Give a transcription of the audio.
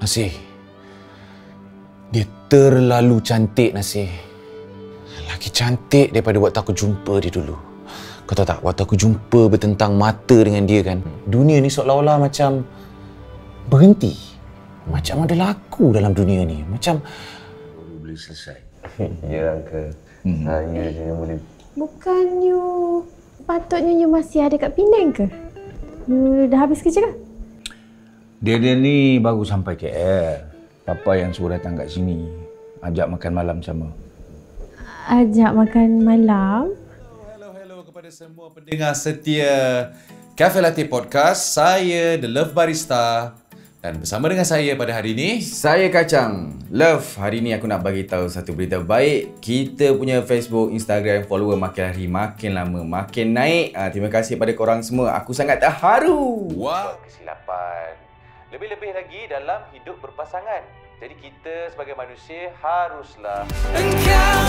Nasir, dia terlalu cantik, Nasir. Lagi cantik daripada waktu aku jumpa dia dulu. Kau tahu tak, waktu aku jumpa bertentang mata dengan dia kan, dunia ni seolah-olah macam berhenti. Macam ada laku dalam dunia ni. Macam baru boleh selesai. Ya, Uncle. Saya je yang boleh. Bukannya patutnya you masih ada kat Penang ke? You dah habis kerja ke? Dia ni baru sampai KL. Papa yang suruh datang kat sini. Ajak makan malam sama. Ajak makan malam? Hello kepada semua pendengar setia Cafe Latte Podcast. Saya The Love Barista. Dan bersama dengan saya pada hari ini, saya Kacang. Love, hari ni aku nak bagi tahu satu berita baik. Kita punya Facebook, Instagram follower makin hari makin lama makin naik. Terima kasih pada korang semua. Aku sangat terharu. wah, kesilapan. Lebih-lebih lagi dalam hidup berpasangan. Jadi kita sebagai manusia haruslah Engkau